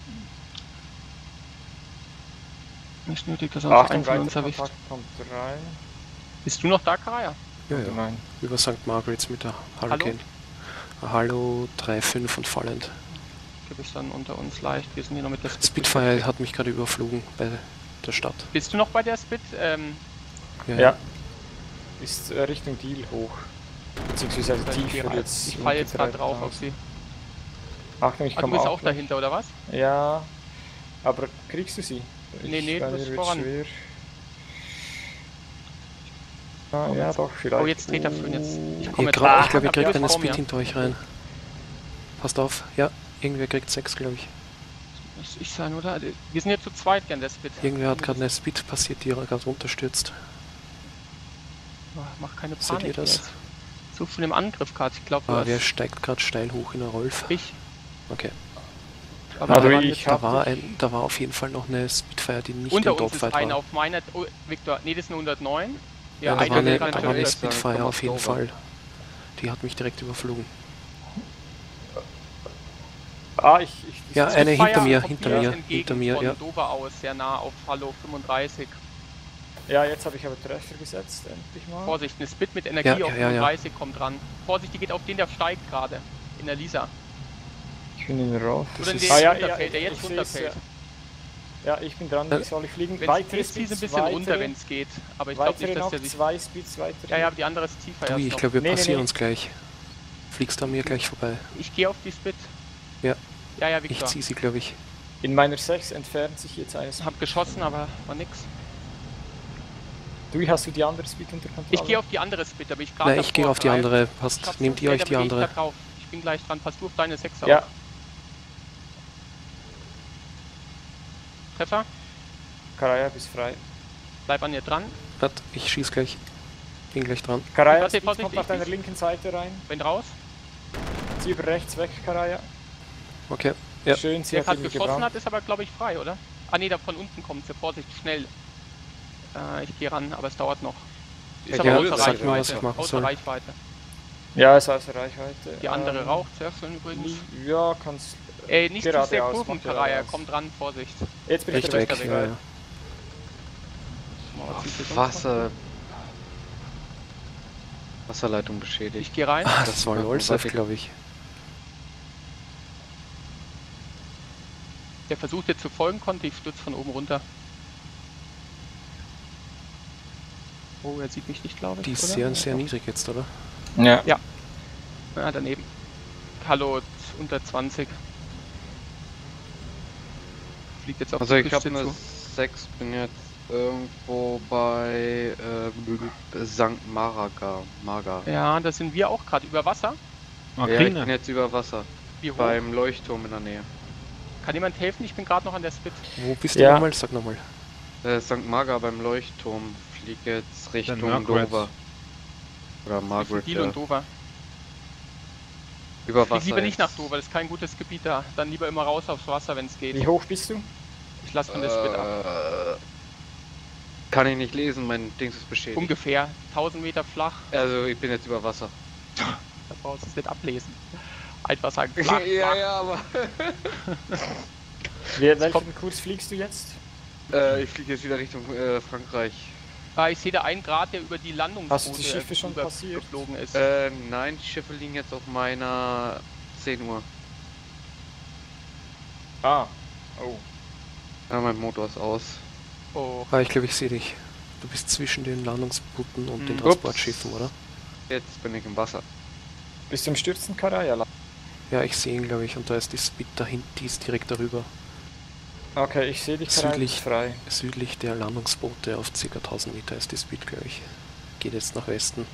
Speaker 1: Nicht nötig, dass er uns
Speaker 2: Achtung,
Speaker 1: einen von uns
Speaker 2: weiter
Speaker 1: erwischt.
Speaker 2: Kontakt kommt rein.
Speaker 1: Bist du noch da, Karaya?
Speaker 6: Ja, ja.
Speaker 2: Nein.
Speaker 6: Über Sankt Margaret's mit der Hurricane. Hallo, Hallo drei fünf und fallend.
Speaker 1: Du bist dann unter uns leicht. Wir sind hier noch mit der Spit.
Speaker 6: Spitfire hat mich gerade überflogen bei der Stadt.
Speaker 1: Bist du noch bei der Spit? Ähm,
Speaker 2: Ja. Ist äh, Richtung Deal hoch. Beziehungsweise also
Speaker 1: ich
Speaker 2: tiefer
Speaker 1: geh-
Speaker 2: jetzt.
Speaker 1: ich fall jetzt gerade drauf auf
Speaker 2: sie.
Speaker 1: sie.
Speaker 2: Achtung, ich
Speaker 1: Ah, du
Speaker 2: komme
Speaker 1: bist
Speaker 2: auch
Speaker 1: auch
Speaker 2: gleich.
Speaker 1: dahinter, oder was?
Speaker 2: Ja, aber kriegst du sie?
Speaker 1: Nee, nee,
Speaker 2: bei
Speaker 1: du
Speaker 2: mir
Speaker 1: bist
Speaker 2: wird's
Speaker 1: voran.
Speaker 2: schwer. Ah, ja, doch, vielleicht.
Speaker 1: Oh, jetzt dreht er für jetzt. Ich
Speaker 6: Ihr
Speaker 1: komme jetzt
Speaker 6: grad,
Speaker 1: raus.
Speaker 6: ich glaube, ihr
Speaker 1: Aber
Speaker 6: kriegt
Speaker 1: du
Speaker 6: eine
Speaker 1: bist vor
Speaker 6: Spit
Speaker 1: mir.
Speaker 6: hinter euch rein. Passt auf. Ja, irgendwer kriegt sechs, glaube ich.
Speaker 1: Muss ich sein, oder? Wir sind jetzt zu zweit gern der Spit.
Speaker 6: Irgendwer hat gerade eine Spit passiert, die gerade runterstürzt.
Speaker 1: Oh, mach keine
Speaker 6: Seht
Speaker 1: Panik
Speaker 6: ihr das?
Speaker 1: jetzt. So von dem Angriff gerade. Ich glaube,
Speaker 6: Ah, wer steigt gerade steil hoch in der Rolf?
Speaker 1: ich.
Speaker 6: Okay.
Speaker 1: Aber
Speaker 2: Also
Speaker 1: da waren
Speaker 2: ich
Speaker 1: jetzt-
Speaker 6: Da
Speaker 2: hab
Speaker 6: war,
Speaker 2: dich-
Speaker 6: ein, da war auf jeden Fall noch eine Spitfire, die nicht
Speaker 1: unter
Speaker 6: im
Speaker 1: uns ist
Speaker 6: Dogfight
Speaker 1: einer
Speaker 6: war.
Speaker 1: auf meiner. Oh, Victor, nee, das ist eine hundertneun.
Speaker 6: Ja, da
Speaker 1: einer
Speaker 6: war eine,
Speaker 1: ist
Speaker 6: da
Speaker 1: gerade
Speaker 6: war eine
Speaker 1: unter-
Speaker 6: Spitfire
Speaker 4: Komm
Speaker 6: auf jeden
Speaker 4: auf
Speaker 6: Fall. Die hat mich direkt überflogen.
Speaker 2: Ah, ich. ich
Speaker 6: Ja,
Speaker 2: das-
Speaker 6: eine
Speaker 1: Spitfire
Speaker 6: hinter mir,
Speaker 1: kommt
Speaker 6: hinter
Speaker 1: mir
Speaker 6: mir,
Speaker 1: entgegen
Speaker 6: hinter mir,
Speaker 1: von
Speaker 6: ja.
Speaker 1: Dover aus, sehr nah auf Hallo fünfunddreißig.
Speaker 2: ja, jetzt habe ich aber Treffer gesetzt, endlich mal.
Speaker 1: Vorsicht, eine Spit mit Energie
Speaker 6: Ja,
Speaker 1: auf
Speaker 6: ja, ja, ja.
Speaker 1: fünfunddreißig kommt ran. Vorsicht, die geht auf den, der steigt gerade. In der Lisa.
Speaker 2: Ich bin in Rauf.
Speaker 1: Oder in
Speaker 6: ist-
Speaker 1: den
Speaker 2: Ah,
Speaker 1: jetzt
Speaker 2: ja,
Speaker 1: runterfällt,
Speaker 2: ja,
Speaker 1: der
Speaker 2: ich
Speaker 1: jetzt
Speaker 2: seh's,
Speaker 1: runterfällt.
Speaker 2: Ja, ich bin dran,
Speaker 6: Äh,
Speaker 2: wie soll ich fliegen?
Speaker 1: Wenn
Speaker 2: Weitere
Speaker 1: es geht, zieh sie ein
Speaker 2: Speeds,
Speaker 1: bisschen runter,
Speaker 2: weitere-
Speaker 1: wenn es geht. Aber ich glaube
Speaker 2: Weitere
Speaker 1: nicht, dass
Speaker 2: noch,
Speaker 1: der sich...
Speaker 2: zwei Speeds, weitere.
Speaker 1: Ja, ja, aber die andere ist tiefer
Speaker 6: Ui,
Speaker 1: erst
Speaker 6: ich
Speaker 1: noch.
Speaker 6: glaube, wir
Speaker 2: Nee, nee,
Speaker 6: passieren
Speaker 2: nee.
Speaker 6: uns gleich. Fliegst an mir gleich vorbei.
Speaker 1: Ich gehe auf die Spit.
Speaker 6: Ja.
Speaker 1: Ja, ja,
Speaker 6: Ich
Speaker 1: Victor.
Speaker 6: ziehe sie, glaube ich.
Speaker 2: In meiner sechs entfernt sich jetzt eines.
Speaker 1: Hab geschossen, aber war nix.
Speaker 2: Du, hast du die andere Speed unter Kontrolle?
Speaker 1: Ich gehe auf die andere Spit, aber ich gerade
Speaker 6: Nein, ich gehe auf die andere. Passt. Nehmt ihr euch die andere?
Speaker 1: Drauf. Ich bin gleich dran. Pass du auf deine sechs auf.
Speaker 2: Ja,
Speaker 1: Treffer.
Speaker 2: Karaya, bist frei.
Speaker 1: Bleib an ihr dran.
Speaker 6: Warte, ich schieß gleich. Bin gleich dran.
Speaker 2: Karaya,
Speaker 1: Warte,
Speaker 2: Speed
Speaker 1: Vorsicht,
Speaker 2: kommt
Speaker 1: ich
Speaker 2: auf deiner
Speaker 1: nicht.
Speaker 2: linken Seite rein.
Speaker 1: Bin raus.
Speaker 2: Zieh über rechts weg, Karaya.
Speaker 6: Okay. Ja.
Speaker 2: Schön, sie
Speaker 1: Der
Speaker 2: hat
Speaker 1: gerade
Speaker 2: ihn
Speaker 1: geschossen
Speaker 2: gebrannt.
Speaker 1: hat, ist aber, glaube ich, frei, oder? Ah, nee, da von unten kommt sie. Vorsicht, schnell. Äh, ich gehe ran, aber es dauert noch. Ist
Speaker 4: Ja,
Speaker 1: aber
Speaker 4: ja,
Speaker 1: außer
Speaker 6: sag mir, was ich
Speaker 1: Reichweite.
Speaker 6: machen
Speaker 1: Außer
Speaker 6: soll.
Speaker 1: Reichweite.
Speaker 2: Ja, ist außer Reichweite.
Speaker 1: Die andere
Speaker 2: Ähm,
Speaker 1: raucht sehr schön übrigens.
Speaker 2: Ja, kannst.
Speaker 1: Ey, nicht zu sehr
Speaker 2: geradeaus,
Speaker 1: Kurven,
Speaker 2: mach
Speaker 1: Karaya.
Speaker 2: geradeaus.
Speaker 1: Komm dran, Vorsicht.
Speaker 2: Jetzt bin ich
Speaker 6: Recht
Speaker 2: der
Speaker 6: weg.
Speaker 2: Beste.
Speaker 6: Ja, ja.
Speaker 1: Mal, was sieht das sonst
Speaker 4: Wasser. Wasserleitung
Speaker 1: noch?
Speaker 4: beschädigt.
Speaker 1: Ich gehe rein.
Speaker 6: Ah, das war
Speaker 4: Ja,
Speaker 6: Lolsef,
Speaker 4: warte.
Speaker 6: glaube ich.
Speaker 1: Der versucht dir zu folgen konnte, ich stürze von oben runter. Oh, er sieht mich nicht, glaube ich.
Speaker 6: Die ist
Speaker 1: oder?
Speaker 6: sehr, sehr niedrig jetzt, oder?
Speaker 2: Ja.
Speaker 1: Ja, daneben. Hallo, unter zwanzig. Fliegt jetzt auf
Speaker 4: Also
Speaker 1: die
Speaker 4: ich habe
Speaker 1: Küste
Speaker 4: eine
Speaker 1: zu.
Speaker 4: sechs, bin jetzt irgendwo bei äh, Sankt Maraga. Maga.
Speaker 1: Ja, da sind wir auch gerade über Wasser.
Speaker 4: Ja, ich bin
Speaker 5: Markine.
Speaker 4: jetzt über Wasser.
Speaker 1: Wie hoch?
Speaker 4: Beim Leuchtturm in der Nähe.
Speaker 1: Kann jemand helfen? Ich bin gerade noch an der Spit.
Speaker 6: Wo bist
Speaker 2: Ja.
Speaker 6: du nochmal? Sag nochmal.
Speaker 4: Äh, Sankt Maga beim Leuchtturm fliegt jetzt Richtung
Speaker 5: Margaret.
Speaker 4: Dover. Oder Margaret,
Speaker 1: Deal
Speaker 4: ja.
Speaker 1: und Dover.
Speaker 4: Über
Speaker 1: Flieg
Speaker 4: Wasser.
Speaker 1: lieber nicht
Speaker 4: jetzt.
Speaker 1: nach Dover, das ist kein gutes Gebiet da. Dann lieber immer raus aufs Wasser, wenn es geht.
Speaker 2: Wie hoch bist du?
Speaker 1: Ich lasse von der Spit ab.
Speaker 4: Äh, kann ich nicht lesen, mein Dings ist beschädigt.
Speaker 1: Ungefähr tausend Meter flach.
Speaker 4: Also ich bin jetzt über Wasser.
Speaker 1: Da brauchst du es nicht ablesen. Einfach sagen, flach, flach.
Speaker 4: ja, aber.
Speaker 2: Wie, welchen Kurs fliegst du jetzt?
Speaker 4: äh, ich fliege jetzt wieder Richtung äh, Frankreich.
Speaker 1: Ah, ich sehe da einen Grad, der über die Landungsroute
Speaker 2: Hast du die Schiffe schon
Speaker 1: drüber
Speaker 2: passiert?
Speaker 1: geflogen ist.
Speaker 4: Äh, nein, die Schiffe liegen jetzt auf meiner zehn Uhr.
Speaker 2: Ah. Oh.
Speaker 4: Ja, mein Motor ist aus.
Speaker 1: Oh,
Speaker 6: Ah, ich glaube, ich sehe dich. Du bist zwischen den Landungsbrücken und den
Speaker 1: Hm.
Speaker 6: Transportschiffen, oder?
Speaker 4: Jetzt bin ich im Wasser.
Speaker 2: Bist du im Stürzen, Karaya?
Speaker 6: Ja, ich sehe ihn, glaube ich. Und da ist die Speed dahinter, die ist direkt darüber.
Speaker 2: Okay, ich sehe dich gerade
Speaker 6: Südlich.
Speaker 2: frei.
Speaker 6: Südlich der Landungsboote auf ca. tausend Meter ist die Speed, glaube ich. Geht jetzt nach Westen.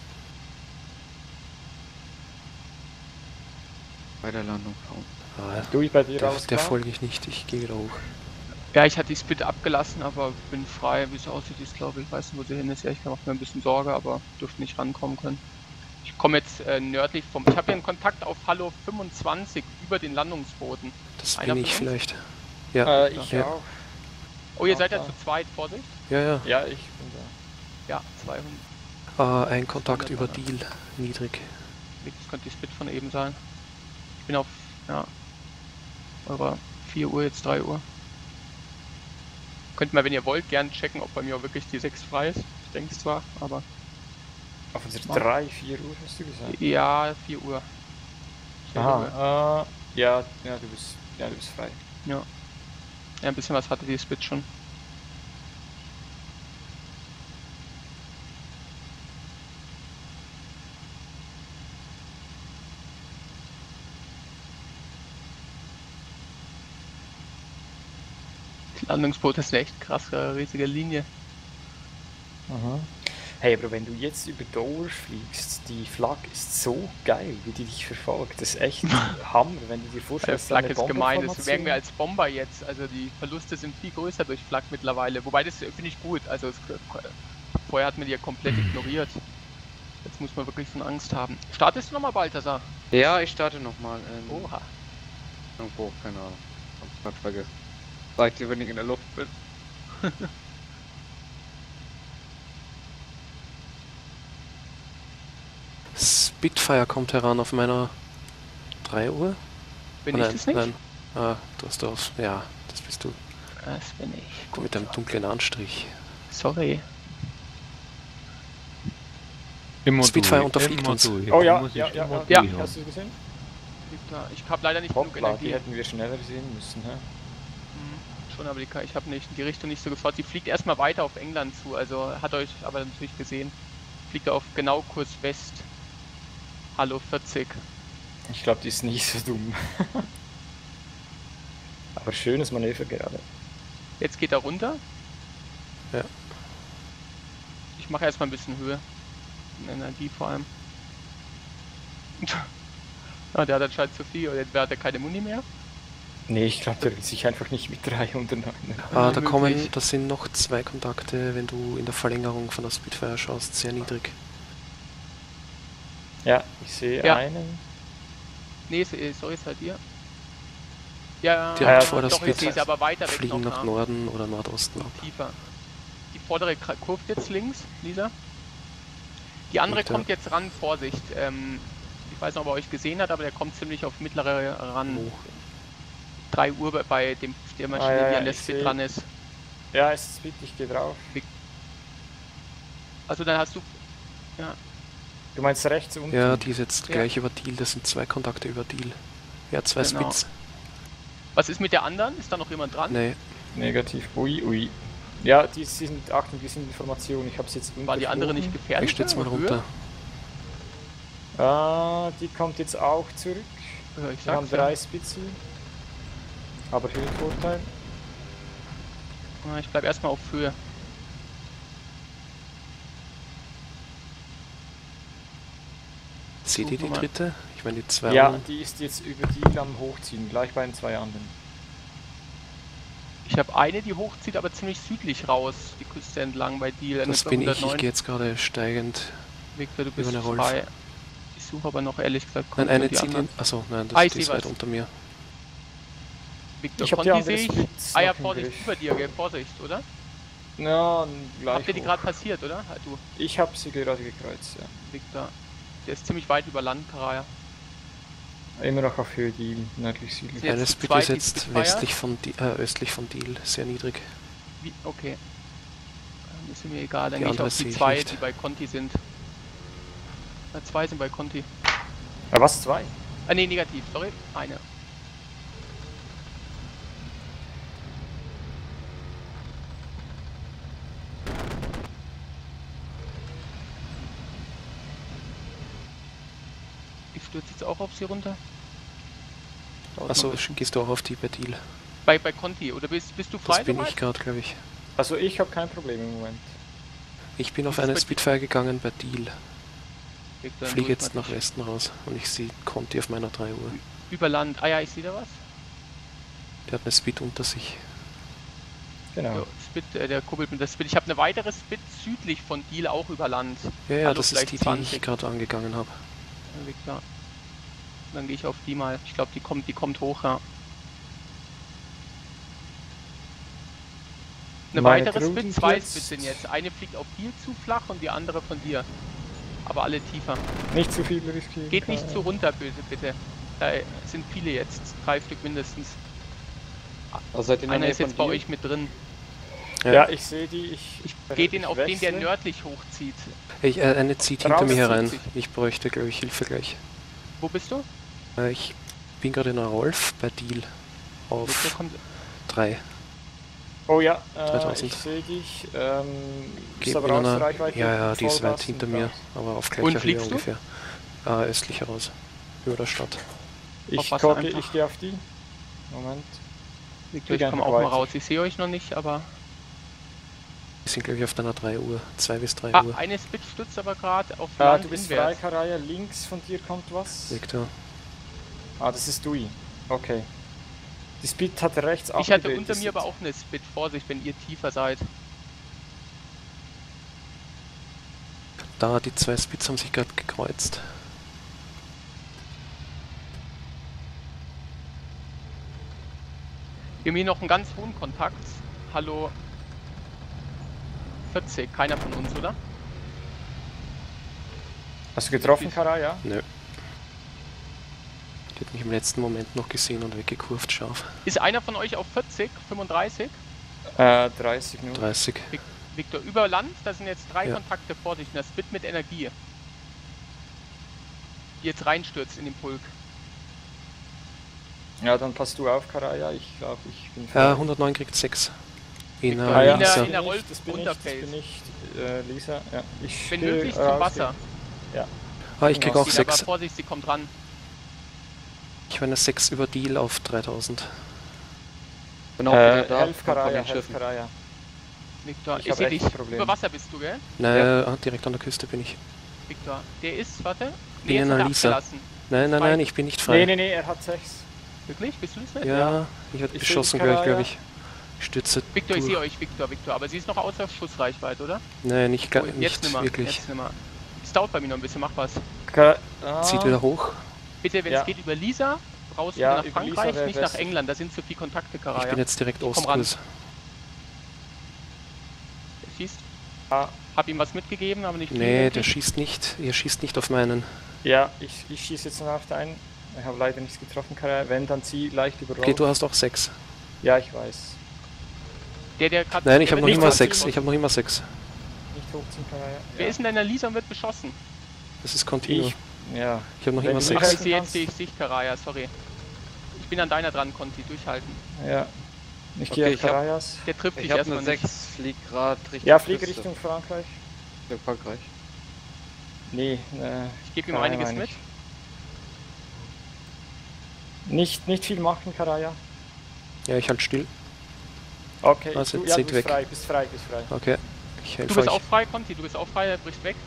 Speaker 4: Bei der Landung fahren.
Speaker 6: Ah,
Speaker 2: Du, bei dir
Speaker 6: der
Speaker 2: alles
Speaker 6: der
Speaker 2: klar?
Speaker 6: folge ich nicht, ich gehe wieder hoch.
Speaker 1: Ja, ich hatte die Speed abgelassen, aber bin frei. Wie es aussieht, ist glaube ich, ich weiß nicht, wo sie hin ist. Ja, ich mache mir ein bisschen Sorge, aber dürfte nicht rankommen können. Ich komme jetzt äh, nördlich vom... Ich habe hier einen Kontakt auf Hallo fünfundzwanzig über den Landungsbooten.
Speaker 6: Das
Speaker 1: Einer
Speaker 6: bin ich
Speaker 1: von uns?
Speaker 6: vielleicht. Ja,
Speaker 2: Äh, ich
Speaker 6: Ja.
Speaker 2: auch.
Speaker 1: Oh, ihr
Speaker 2: Ja,
Speaker 1: seid ja
Speaker 2: klar.
Speaker 1: zu zweit, Vorsicht.
Speaker 6: ja, ja.
Speaker 2: Ja, ich bin da.
Speaker 1: Ja, zweihundert.
Speaker 6: Äh, ein Kontakt über
Speaker 1: Wunderbar.
Speaker 6: Deal, niedrig.
Speaker 1: Das könnte die Speed von eben sein. Ich bin auf, ja, eurer vier Uhr, jetzt drei Uhr. Könnt mal, wenn ihr wollt, gern checken, ob bei mir auch wirklich die sechs frei ist. Ich denke es zwar, aber
Speaker 2: Auf unserer
Speaker 1: Mach.
Speaker 2: drei, vier Uhr hast du gesagt?
Speaker 1: ja, vier Uhr. vier Uhr.
Speaker 2: Aha, äh, ja, ja, du bist, ja, du bist frei.
Speaker 1: Ja, ein bisschen was hatte die Speed schon. Das Landungsboot ist eine echt krasse, riesige Linie.
Speaker 2: Aha. Hey, aber wenn du jetzt über Dorsch fliegst, die Flak ist so geil, wie die dich verfolgt. Das ist echt Hammer, wenn du dir
Speaker 1: Der
Speaker 2: vorstellst,
Speaker 1: Flak
Speaker 2: eine
Speaker 1: ist gemein, das
Speaker 2: Bomberformation-
Speaker 1: merken wir als Bomber jetzt. Also die Verluste sind viel größer durch Flak mittlerweile. Wobei das äh, finde ich gut. Also es, vorher hat man die ja komplett ignoriert. Jetzt muss man wirklich von Angst haben. Startest du nochmal, Balthasar?
Speaker 4: Ja, ich starte nochmal. Ähm,
Speaker 1: Oha.
Speaker 4: Irgendwo, keine Ahnung. Hab's grad vergessen. Sag dir, wenn ich in der Luft bin.
Speaker 6: Spitfire kommt heran auf meiner drei Uhr.
Speaker 1: Bin
Speaker 6: Oh,
Speaker 1: ich
Speaker 6: nein,
Speaker 1: das nicht?
Speaker 6: Nein. Ah, du hast auf. Ja, das bist du.
Speaker 1: Das bin ich.
Speaker 6: Mit einem dunklen Anstrich.
Speaker 1: Sorry.
Speaker 5: Immer
Speaker 6: Spitfire
Speaker 5: durch,
Speaker 6: unterfliegt
Speaker 5: immer
Speaker 6: uns.
Speaker 5: durch.
Speaker 2: Oh
Speaker 5: Da
Speaker 2: ja,
Speaker 5: muss ich
Speaker 2: ja, ja,
Speaker 5: immer
Speaker 2: ja.
Speaker 5: durch.
Speaker 2: Hast du es gesehen?
Speaker 1: Ich habe leider nicht genug
Speaker 2: Hoppla, die
Speaker 1: Energie.
Speaker 2: hätten wir schneller sehen müssen, hä?
Speaker 1: Mhm, schon, aber die, ich habe nicht die Richtung nicht so gefordert. Sie fliegt erstmal weiter auf England zu, also hat euch aber natürlich gesehen. Fliegt auf genau Kurs West. Hallo vierzig.
Speaker 2: Ich glaube, die ist nicht so dumm. Aber schönes Manöver gerade.
Speaker 1: Jetzt geht er runter.
Speaker 6: Ja.
Speaker 1: Ich mache erstmal ein bisschen Höhe. In Energie vor allem. Ah, der hat anscheinend zu viel, oder der hat ja keine Muni mehr.
Speaker 2: Nee, ich glaube, der will sich einfach nicht mit dreihundert neun.
Speaker 6: Ah, da
Speaker 1: möglich.
Speaker 6: kommen, das sind noch zwei Kontakte, wenn du in der Verlängerung von der Spitfire schaust, sehr niedrig.
Speaker 2: Ja, ich sehe
Speaker 1: Ja.
Speaker 2: einen.
Speaker 1: Nee, so- äh, sorry, seid ihr. Ja,
Speaker 6: Direkt
Speaker 2: ja,
Speaker 6: vor der
Speaker 1: doch, ich sehe
Speaker 6: Spitze
Speaker 1: sie aber weiter weg
Speaker 6: fliegen
Speaker 1: noch
Speaker 6: nach
Speaker 1: nach.
Speaker 6: Norden oder Nordosten ab.
Speaker 1: Tiefer. Die vordere Kra- kurvt jetzt links, Lisa. Die andere
Speaker 6: Liegt da.
Speaker 1: kommt jetzt ran, Vorsicht. Ähm, ich weiß nicht, ob er euch gesehen hat, aber der kommt ziemlich auf mittlere ran.
Speaker 6: Oh.
Speaker 1: drei Uhr bei- bei dem, der
Speaker 2: Ah,
Speaker 1: Maschine,
Speaker 2: ja,
Speaker 1: die
Speaker 2: ja,
Speaker 1: an der
Speaker 2: ich
Speaker 1: Speed
Speaker 2: seh.
Speaker 1: dran ist.
Speaker 2: Ja, es ist Speed, ich gehe drauf.
Speaker 1: Also dann hast du. Ja,
Speaker 2: Du meinst rechts unten?
Speaker 6: Ja, die ist jetzt
Speaker 1: Ja.
Speaker 6: gleich über Deal, das sind zwei Kontakte über Deal. Ja, zwei
Speaker 1: Genau.
Speaker 6: Spits.
Speaker 1: was ist mit der anderen? Ist da noch jemand dran?
Speaker 6: Nee,
Speaker 2: Negativ. Ui, ui. Ja, die sind, Achtung, die sind Informationen. Ich habe es jetzt
Speaker 1: War die andere nicht
Speaker 2: unterflogen.
Speaker 1: gefährlich?
Speaker 6: ich stütze mal runter.
Speaker 2: Ah, die kommt jetzt auch zurück.
Speaker 1: Ja, ich
Speaker 2: Wir haben
Speaker 1: sag's ja.
Speaker 2: drei Spitzen. Aber Höhenvorteil.
Speaker 1: Ah, Ich bleib erstmal auf Höhe.
Speaker 6: Seht ihr die
Speaker 1: Suchen wir mal.
Speaker 6: dritte? Ich meine die zwei
Speaker 2: Ja,
Speaker 6: anderen.
Speaker 2: die ist jetzt über die am Hochziehen, gleich bei den zwei anderen.
Speaker 1: Ich habe eine, die hochzieht, aber ziemlich südlich raus, die Küste entlang bei Deal.
Speaker 6: Das bin ich, ich gehe jetzt gerade steigend.
Speaker 1: Victor, du bist
Speaker 6: über eine Rolf.
Speaker 1: frei. Ich suche aber noch ehrlich gesagt.
Speaker 6: Nein,
Speaker 1: Conti
Speaker 6: eine
Speaker 1: und die
Speaker 6: zieht
Speaker 1: anderen.
Speaker 6: in. Achso, nein,
Speaker 1: Ah,
Speaker 6: das
Speaker 1: ich
Speaker 6: die ist
Speaker 1: seh
Speaker 6: weit
Speaker 1: was.
Speaker 6: unter mir.
Speaker 1: Victor,
Speaker 2: Ich hab die
Speaker 1: Conti
Speaker 2: andere
Speaker 1: sehe ich.
Speaker 2: Splits
Speaker 1: Ah ja,
Speaker 2: noch im
Speaker 1: Vorsicht,
Speaker 2: Griff.
Speaker 1: über dir, gell? Vorsicht, oder?
Speaker 2: Ja, gleich
Speaker 1: Habt ihr die
Speaker 2: hoch.
Speaker 1: gerade passiert, oder? Ah, Du,
Speaker 2: Ich habe sie gerade gekreuzt, ja.
Speaker 1: Victor. Der ist ziemlich weit über Land, Karaya.
Speaker 2: Immer noch auf Höhe Deal, nördlich südlich.
Speaker 1: Jetzt
Speaker 6: Eine
Speaker 1: zu
Speaker 6: Spit
Speaker 1: zweit
Speaker 6: ist
Speaker 1: die
Speaker 6: jetzt
Speaker 1: Spitfire?
Speaker 6: westlich von, Di äh, östlich von Deal, sehr niedrig.
Speaker 1: Wie? Okay. Dann ist mir egal, dann
Speaker 6: Die
Speaker 1: gehe ich
Speaker 6: andere
Speaker 1: auf die
Speaker 6: sehe ich
Speaker 1: zwei,
Speaker 6: nicht.
Speaker 1: die bei Conti sind. Na, zwei sind bei Conti.
Speaker 2: Ja, was? Zwei?
Speaker 1: Ah ne, negativ, sorry. Eine. Ich stürze jetzt auch auf sie runter. Dauert noch
Speaker 6: Achso,
Speaker 1: ein bisschen.
Speaker 6: gehst du auch auf die bei Deal?
Speaker 1: Bei, bei Conti, oder bist, bist du frei?
Speaker 6: Das bin
Speaker 1: soweit?
Speaker 6: ich gerade, glaube ich.
Speaker 2: Also ich habe kein Problem im Moment.
Speaker 6: Ich bin auf
Speaker 1: Was
Speaker 6: eine
Speaker 1: bei-
Speaker 6: Spitfire gegangen bei Deal.
Speaker 1: Victor,
Speaker 6: Fliege
Speaker 1: du,
Speaker 6: jetzt nach Westen raus und ich sehe Conti auf meiner drei Uhr.
Speaker 1: Über Land. Ah ja, ich sehe da was.
Speaker 6: Der hat eine Speed unter sich.
Speaker 2: Genau.
Speaker 1: Ja, Spit, äh, der kuppelt mit der Spit. Ich habe eine weitere Spit südlich von Deal, auch über Land.
Speaker 6: Ja, ja,
Speaker 1: Hallo,
Speaker 6: das ist
Speaker 1: vielleicht
Speaker 6: die, die
Speaker 1: zwanzig.
Speaker 6: ich gerade angegangen habe.
Speaker 1: Ja, Victor. Dann gehe ich auf die mal. Ich glaube, die kommt, die kommt hoch, ja. Eine
Speaker 2: Meine
Speaker 1: weitere
Speaker 2: Crew
Speaker 1: Spit,
Speaker 2: liegt
Speaker 1: zwei
Speaker 2: jetzt-
Speaker 1: Spits sind jetzt. Eine fliegt auf Deal zu flach und die andere von dir. Aber alle tiefer.
Speaker 2: Nicht zu viel riskieren.
Speaker 1: Geht nicht zu runter, böse, bitte. Da sind viele jetzt. Drei Stück mindestens.
Speaker 4: Also seid ihr in der
Speaker 1: Einer
Speaker 4: Nähe
Speaker 1: ist jetzt
Speaker 4: von
Speaker 1: bei
Speaker 4: dir?
Speaker 1: euch mit drin.
Speaker 2: Ja, ich sehe die. Ich,
Speaker 1: Ich gehe den auf den, der
Speaker 2: wechsle.
Speaker 1: nördlich hochzieht.
Speaker 6: Ich, äh, eine zieht hinter mir herein.
Speaker 1: Rauszieht sich.
Speaker 6: Ich bräuchte, glaube ich, Hilfe gleich.
Speaker 1: Wo bist du?
Speaker 6: Äh, ich bin gerade in der Rolf bei Deal
Speaker 1: Victor
Speaker 6: auf
Speaker 1: kommt.
Speaker 6: drei.
Speaker 2: Oh ja, äh,
Speaker 6: dreitausend.
Speaker 2: ich sehe dich. Ähm,
Speaker 6: Geht
Speaker 2: ist aber
Speaker 6: in
Speaker 2: außer
Speaker 6: einer,
Speaker 2: Reichweite.
Speaker 6: ja, ja, die ist
Speaker 2: Vollgas
Speaker 6: weit hinter
Speaker 2: und
Speaker 6: mir,
Speaker 2: raus.
Speaker 6: aber auf
Speaker 1: Und
Speaker 6: gleicher Höhe
Speaker 1: fliegst du?
Speaker 6: ungefähr. Äh, östlich heraus. Über der Stadt.
Speaker 1: Auf
Speaker 2: Ich
Speaker 1: Wasser
Speaker 2: gucke,
Speaker 1: einfach.
Speaker 2: ich gehe auf die. Moment.
Speaker 1: Victor, ich
Speaker 2: Geh
Speaker 1: komme
Speaker 2: einfach
Speaker 1: auch mal
Speaker 2: weiter.
Speaker 1: raus. Ich sehe euch noch nicht, aber.
Speaker 6: Wir sind, glaube ich, auf deiner drei Uhr. zwei bis drei
Speaker 1: Ah,
Speaker 6: Uhr.
Speaker 1: eine Spit stützt aber gerade auf
Speaker 2: Ah,
Speaker 1: Land
Speaker 2: du bist frei,
Speaker 1: inwärts.
Speaker 2: Karaya. Links von dir kommt was.
Speaker 6: Victor.
Speaker 2: Ah, das ist Dui. Okay. Die Speed hat rechts
Speaker 1: Ich hatte
Speaker 2: abgedreht,
Speaker 1: unter
Speaker 2: das
Speaker 1: mir
Speaker 2: sieht-
Speaker 1: aber auch eine Spit. Vorsicht, wenn ihr tiefer seid.
Speaker 6: Da, die zwei Spits haben sich gerade gekreuzt.
Speaker 1: Wir haben hier noch einen ganz hohen Kontakt. Hallo. vierzig, keiner von uns, oder?
Speaker 2: Hast du getroffen, Karaya?
Speaker 6: Nö. Die hat mich im letzten Moment noch gesehen und weggekurvt, scharf.
Speaker 1: Ist einer von euch auf vierzig, fünfunddreißig?
Speaker 2: Äh, dreißig nur.
Speaker 6: dreißig.
Speaker 1: Victor, über Land, da sind jetzt drei
Speaker 6: Ja.
Speaker 1: Kontakte vor dich. Das Spit mit Energie. Die jetzt reinstürzt in den Pulk.
Speaker 2: Ja, dann passt du auf, Karaya. Ich glaube, ich bin frei.
Speaker 6: Ja, hundertneun kriegt sechs. In
Speaker 1: Victor,
Speaker 6: äh,
Speaker 2: Ah, ja.
Speaker 1: in der-
Speaker 6: Lisa.
Speaker 1: in der
Speaker 2: Das bin
Speaker 1: Roll-
Speaker 2: ich, das bin ich,
Speaker 1: Unterfeld.
Speaker 2: das bin ich, äh, Lisa. Ja, ich
Speaker 1: Wenn
Speaker 2: stehe
Speaker 1: möglich zum
Speaker 2: raus,
Speaker 1: Wasser.
Speaker 6: Ah, ich krieg auch
Speaker 1: Ziel, aber
Speaker 6: sechs.
Speaker 1: Vorsicht, sie kommt ran.
Speaker 6: Ich war eine sechs über Deal auf dreitausend.
Speaker 4: Bin auch
Speaker 2: Äh,
Speaker 4: wieder da,
Speaker 2: helf
Speaker 4: von
Speaker 2: Karaya,
Speaker 4: den
Speaker 2: helf
Speaker 4: Schiffen.
Speaker 2: Karaya.
Speaker 1: Victor,
Speaker 2: Ich
Speaker 1: ich,
Speaker 2: hab
Speaker 1: sehe
Speaker 2: echt
Speaker 1: dich.
Speaker 2: ein Problem.
Speaker 1: Über Wasser bist du, gell?
Speaker 6: Nein, ah, direkt an der Küste bin ich.
Speaker 1: Victor, der ist, warte.
Speaker 6: Bin
Speaker 1: Nee, jetzt
Speaker 6: in
Speaker 1: hat er
Speaker 6: einer Lisa.
Speaker 1: abgelassen.
Speaker 6: Nein, nein,
Speaker 1: Frei.
Speaker 6: nein, ich bin nicht
Speaker 2: Nee,
Speaker 6: frei.
Speaker 2: nee, nee, er hat sechs.
Speaker 1: Wirklich? Bist du das nicht?
Speaker 6: Ja, ich werde
Speaker 2: Ich
Speaker 6: beschossen
Speaker 2: seh die
Speaker 6: gleich, glaube
Speaker 2: Karaya.
Speaker 6: ich. Ich stürze
Speaker 1: Victor, ich
Speaker 6: durch.
Speaker 1: sehe euch, Victor, Victor. Aber sie ist noch außer Schussreichweite, oder?
Speaker 6: Nein, nicht,
Speaker 1: Oh,
Speaker 6: gar-
Speaker 1: jetzt
Speaker 6: nicht
Speaker 1: nimmer,
Speaker 6: wirklich.
Speaker 1: Jetzt nimmer. Es dauert bei mir noch ein bisschen, mach was.
Speaker 2: Kar ah,
Speaker 6: Zieht wieder hoch.
Speaker 1: Bitte, wenn
Speaker 2: Ja.
Speaker 1: es geht, über Lisa, raus
Speaker 2: Ja,
Speaker 1: nach
Speaker 2: über Lisa
Speaker 1: Frankreich,
Speaker 2: wär
Speaker 1: nicht
Speaker 2: best.
Speaker 1: nach England. Da sind zu viele Kontakte,
Speaker 6: Ich
Speaker 1: Karaya.
Speaker 6: bin jetzt direkt
Speaker 1: komm
Speaker 6: Ostkurs.
Speaker 1: Der schießt.
Speaker 2: Ah.
Speaker 1: Hab ihm was mitgegeben, aber nicht viel.
Speaker 6: Nee,
Speaker 1: denke
Speaker 6: der
Speaker 1: ich.
Speaker 6: schießt nicht. Er schießt nicht auf meinen.
Speaker 2: Ja, ich, ich schieße jetzt noch auf deinen. Ich habe leider nichts getroffen, Karaya. Wenn, dann zieh leicht über
Speaker 6: Okay, du hast auch sechs.
Speaker 2: Ja, ich weiß.
Speaker 1: Der, der grad,
Speaker 6: Nein, ich
Speaker 1: der
Speaker 6: habe noch
Speaker 1: wird
Speaker 6: immer
Speaker 1: beschossen.
Speaker 6: sechs. Ich habe noch immer sechs.
Speaker 2: Nicht hochziehen, Karaya.
Speaker 1: Wer
Speaker 2: Ja.
Speaker 1: ist denn in der Lisa und wird beschossen?
Speaker 6: Das ist Continue.
Speaker 2: Ich. Ja.
Speaker 6: Ich habe noch
Speaker 2: Wenn
Speaker 6: immer
Speaker 2: du
Speaker 1: Ach,
Speaker 2: nicht
Speaker 1: ich
Speaker 6: sechs.
Speaker 1: sehe jetzt,
Speaker 2: kannst.
Speaker 1: sehe ich dich, Karaya, sorry. Ich bin an deiner dran, Conti, durchhalten.
Speaker 2: Ja. Ich
Speaker 4: Okay,
Speaker 2: gehe auf
Speaker 4: ich hab-
Speaker 2: Karayas.
Speaker 1: Der trifft dich
Speaker 4: Ich habe
Speaker 1: erstmal
Speaker 4: eine
Speaker 1: nicht.
Speaker 4: sechs, flieg grad Richtung
Speaker 2: Ja, flieg
Speaker 4: Küste.
Speaker 2: Richtung Frankreich.
Speaker 4: Ja, Frankreich.
Speaker 2: Nee, äh,
Speaker 1: Ich gebe ihm
Speaker 2: Karaya
Speaker 1: einiges
Speaker 2: meine
Speaker 1: mit.
Speaker 2: ich. Nicht, nicht viel machen, Karaya.
Speaker 6: Ja, ich halt still.
Speaker 2: Okay,
Speaker 6: Also,
Speaker 2: du, ja, du
Speaker 6: zieht
Speaker 2: bist
Speaker 6: weg.
Speaker 2: frei, bist frei, bist frei.
Speaker 6: Okay. Ich
Speaker 1: Du
Speaker 6: helfe
Speaker 1: bist
Speaker 6: euch.
Speaker 1: auch frei, Conti, du bist auch frei, er bricht weg.